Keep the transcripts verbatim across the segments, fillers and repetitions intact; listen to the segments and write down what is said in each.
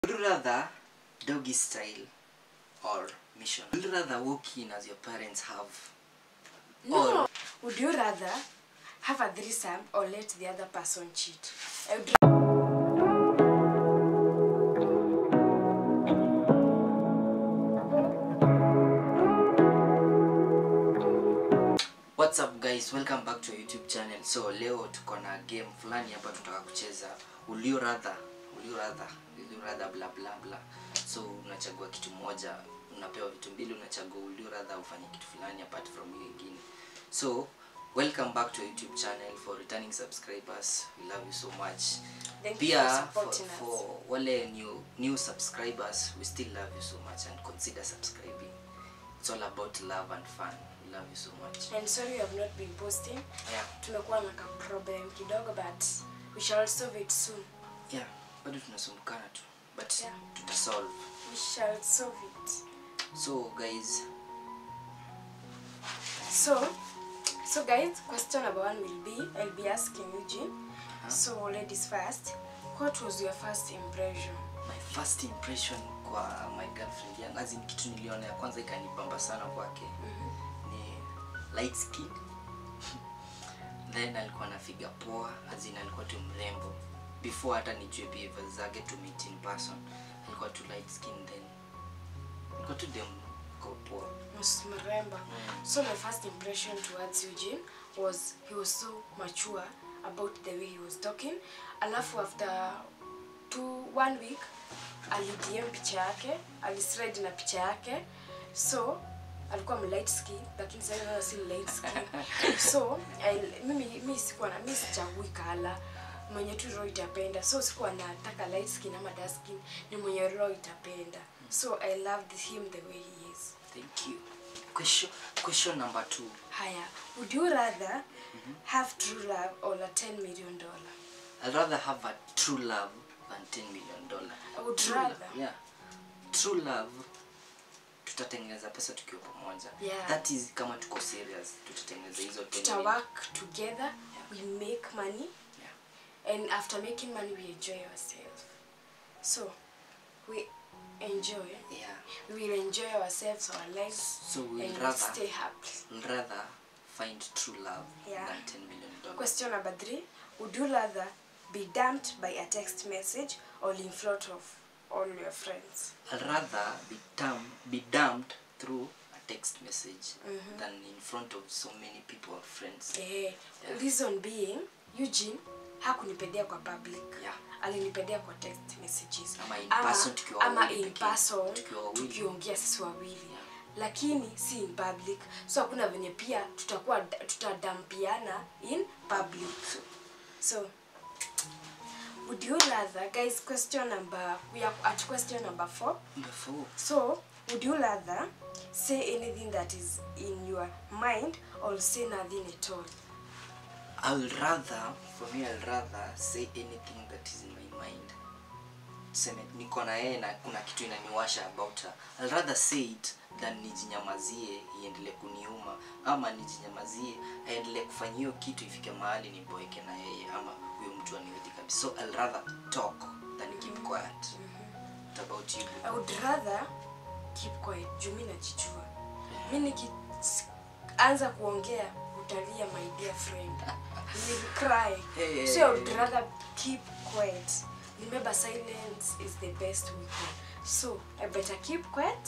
Would you rather doggy style or mission? Would you rather walk in as your parents have? No. Or would you rather have a threesome or let the other person cheat? I would What's up guys, welcome back to our YouTube channel. So leo tuko na game fulani hapa tutaka kucheza. Would you rather, would you rather, would you rather blah blah blah. So unachagua kitu moja, unapewa vitu mbili, unachagua would you rather ufanye kitu fulani apart from hiyo nyingine. So welcome back to our YouTube channel. For returning subscribers, we love you so much. Thank you for for, supporting us. for wale new new subscribers, we still love you so much and consider subscribing. It's all about love and fun. We love you so much. And sorry you have not been posting. Yeah. Tumekuwa na ka problem kidogo, but we shall solve it soon. Yeah, bado tunasumbukana tu, but Yeah. tutasolve. We shall solve it. So guys, So, so guys, question number one will be, I'll be asking Eugene. uh-huh. So ladies first, what was your first impression? My first impression kwa my girlfriend yangu, as in kitu niliona ya kwanza ikanibamba sana kwake, mm-hmm. ni light skin. Then alikuwa na figure poa, as in alikuwa tu mrembo. Before hata nijue behavior zake to meet in person, alikuwa tu light skin, then alikuwa tu dem kwa poa. Most mremba. Mm. So my first impression towards Eugene was he was so mature about the way he was talking. Alafu after two one week alidm picha yake, alislide na picha yake. So alikuwa light skin, lakini sasa si light skin. So I, mimi mimi sikuwa na mimi sichagui kala mwenye tu roho itapenda. So sikuwa nataka light skin ama dark skin, ni mwenye roho itapenda. So I loved him the way he is. Thank you. Question question number two. Haya, would you rather mm-hmm. have true love or a ten million dollar? I'd rather have a true love than ten million dollar. I would True rather. Love, yeah. True love, tutatengeneza pesa tukiwa pamoja. Yeah. That is kama tuko serious, tutatengeneza hizo ten To million. work together, yeah. We make money, yeah. And after making money, we enjoy ourselves. So, we enjoy. Yeah. We will enjoy ourselves, our lives, So we'll and rather stay happy. we'll rather find true love Yeah. than ten million dollars. Question number three: would you rather be dumped by a text message or in front of all your friends? I'd rather be dumped, be dumped through a text message Mm-hmm. than in front of so many people, friends. Eh, Yeah. reason being, Eugene hakunipendia kwa public. Yeah. Alinipendia kwa text messages. Ama in Ama, person tukiwa ama wawili in pekee. person Tukiwa wawili. tukiongea sisi wawili. Yeah. Lakini si in public. So hakuna venye pia tutakuwa tutadampiana in public. So would you rather, guys, question number we are at question number four. Number four. So would you rather say anything that is in your mind or say nothing at all? I'll rather, for me, I'll rather say anything that is in my mind. Tuseme niko na yeye na kuna kitu inaniwasha about her. I'll rather say it than nijinyamazie iendelee kuniuma, ama nijinyamazie aendelee kufanya hiyo kitu ifike mahali niboeke na yeye ama huyo mtu aniudhi kabisa. So I'll rather talk than keep quiet. Mm-hmm. What about you? I would rather keep quiet. Juu mimi najijua. Mimi nikianza kuongea utalia, my dear friend. You will cry. Hey, So I would rather keep quiet. Remember, silence is the best weapon. So I better keep quiet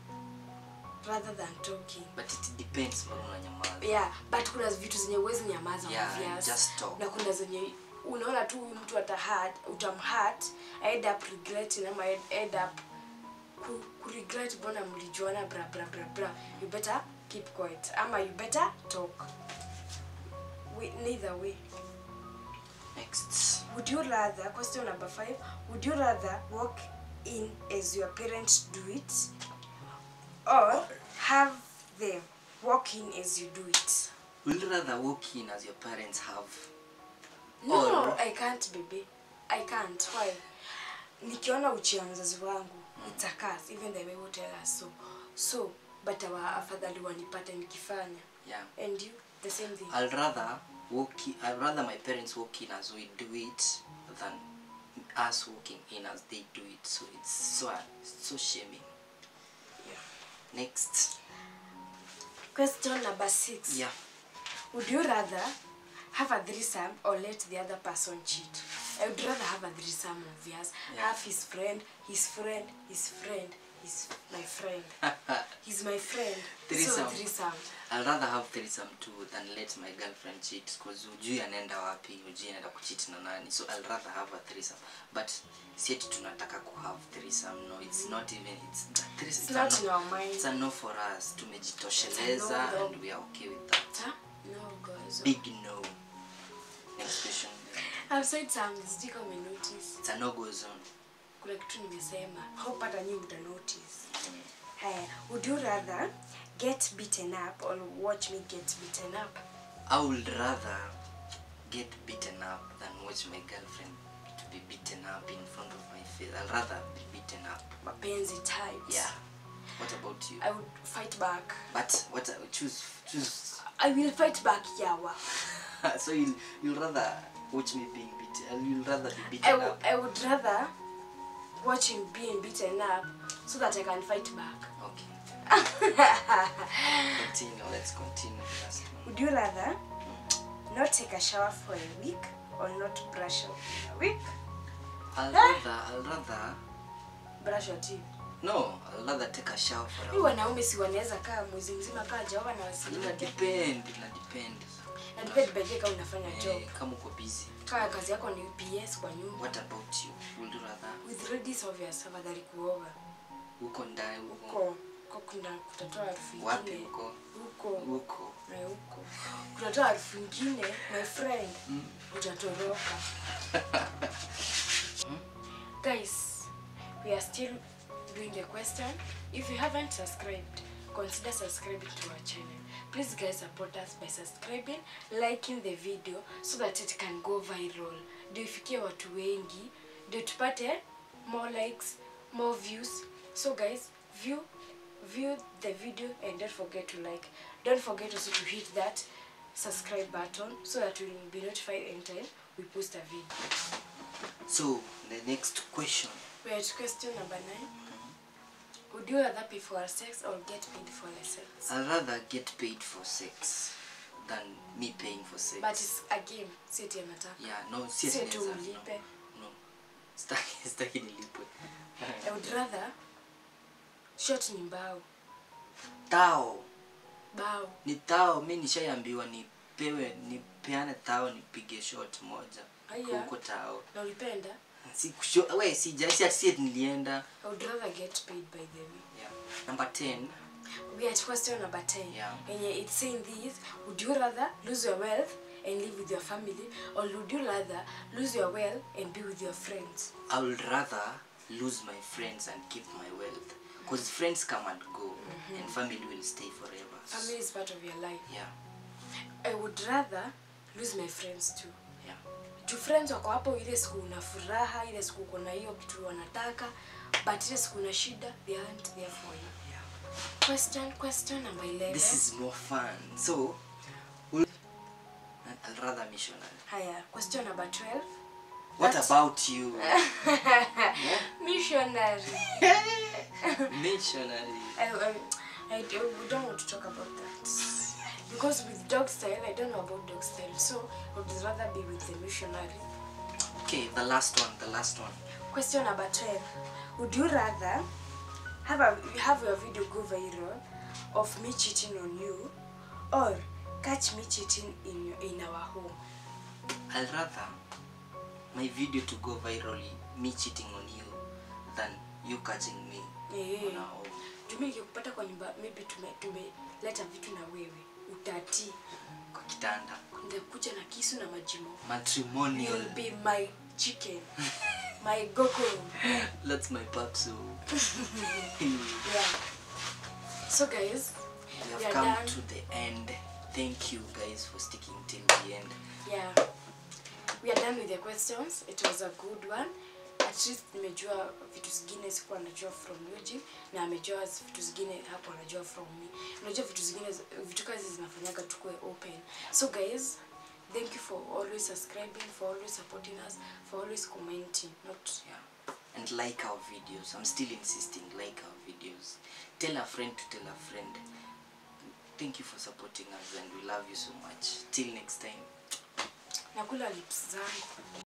rather than talking. But it depends mbona unanyamaza. Yeah, but kuna vitu zenye uwezi nyamaza Yeah, obvious. just talk. Na kuna zenye unaona tu mtu atahurt, utamhurt, end up regretting ama end up ku, ku regret bona mlijuana bra bra bra bra. You better keep quiet ama you better talk. We, neither way. Next. Would you rather, question number five, would you rather walk in as your parents do it or have them walk in as you do it? Would you rather walk in as your parents have? No, Or I can't, baby. I can't. Why? Nikiona uchi ya mzazi wangu, it's a curse, even the way we tell us so. So, but our afadhali wanipata nikifanya. yeah. And you, the same thing. I'll rather walk in, I'd rather my parents walk in as we do it than us walking in as they do it. So it's so it's so shaming. Yeah. Next. Question number six. Yeah. Would you rather have a threesome or let the other person cheat? I would rather have a threesome of yours. Yeah. Have his friend, his friend, his friend, his my friend. He's my friend. Threesome. So threesome. I'd rather have threesome too than let my girlfriend cheat, because ujui anaenda wapi, ujui anaenda kucheat na nani. So I'd rather have a threesome. But si eti tunataka ku have threesome. No, it's mm. not even it's threesome. It's not in our mind. It's a no for us. Tumejitosheleza no, and we are okay with that. Huh? No, guys. Big no. Next question. I've said something, sijui kama notice. It's a no-go zone. Kuna kitu nimesema. Hope hata nyinyi mta notice. Hey, would you rather get beaten up or watch me get beaten up? I would rather get beaten up than watch my girlfriend to be beaten up in front of my face. I'd rather be beaten up. Mapenzi types. Yeah. What about you? I would fight back. But what I would choose choose I will fight back, Yawa. So you'll you'll rather watch me being beaten. You'll rather be beaten I w up. I would rather watch him being beaten up so that I can fight back. Okay. Continue. Let's continue the last one. Would you rather mm. not take a shower for a week or not brush your teeth a week? I'll rather I'll rather brush your teeth. No, I'll rather take a shower for a week. Wanaume si wanaweza kaa mwezi mzima kaa jawa na wasili. Ina depend, ina depend. Na depend by kama unafanya job. Eh, kama uko busy. Kama kazi yako ni P S kwa nyumba. What about you? Would you rather? With ladies obvious afadhali kuoga. Uko ndani uko. Uko kuna kutatoa harufu nyingine. Wapi uko? Uko. Uko. Na uko. Kutatoa harufu nyingine, my friend. Mm. Utatoroka. hmm? Guys, we are still doing the question. If you haven't subscribed, consider subscribing to our channel. Please guys, support us by subscribing, liking the video so that it can go viral. Ndio ifikie watu wengi, ndio tupate more likes, more views. So guys, view view the video and don't forget to like. Don't forget also to hit that subscribe button so that you will be notified anytime we post a video. So the next question. We are at question number nine. Would you rather pay for sex or get paid for the sex? I'd rather get paid for sex than me paying for sex. But it's a game. Si eti anataka. Yeah, no, si eti eti anataka. No. No. Staki, staki nilipe. I would rather shot ni mbao. Tao. Bao. Ni tao, mimi nishaiambiwa nipewe, nipeane tao nipige shot moja. Aya. Huko tao. Na ulipenda? Si kusho, we si jasi ati si nilienda. I would rather get paid by the way. Yeah. Number ten. We are at question number ten. Yeah. And it's saying this, would you rather lose your wealth and live with your family, or would you rather lose your wealth and be with your friends? I would rather lose my friends and keep my wealth. Because friends come and go, mm-hmm. and family will stay forever. Family is part of your life. Yeah. I would rather lose my friends too. Yeah. Two friends wako hapo ile siku una furaha, ile siku uko na hiyo kitu wanataka, but ile siku una shida, they aren't there for you. Yeah. Question, question number eleven. This is more fun. So, we'll I'd rather missionary. Haya, question number twelve. What That's... about you? yeah? Missionary. Missionary. I, I, I do, we don't want to talk about that. Because with dog style, I don't know about dog style. So, I would rather be with the missionary. Okay, the last one, the last one. Question number twelve. Would you rather have a have your video go viral of me cheating on you, or catch me cheating in your, in our home? I'd rather my video to go virally, me cheating on you, than you catching me yeah. on our home. Tumie kupata kwa nyumba, maybe tume tumeleta vitu na wewe utati kwa kitanda. Ningekuja na kisu na majimo. Matrimonial. You'll be my chicken. My goko. That's my papso. Yeah. So guys, we have we are come done. to the end. Thank you guys for sticking till the end. Yeah. We are done with the questions. It was a good one. At least nimejua vitu zingine sikuwa najua from Eugene na amejua vitu zingine hapo anajua from me. Unajua vitu zingine vitu kazi zinafanyaga tukue open. So guys, thank you for always subscribing, for always supporting us, for always commenting. Not Yeah. And like our videos. I'm still insisting, like our videos. Tell a friend to tell a friend. Thank you for supporting us and we love you so much. Till next time. nakula lips zangu.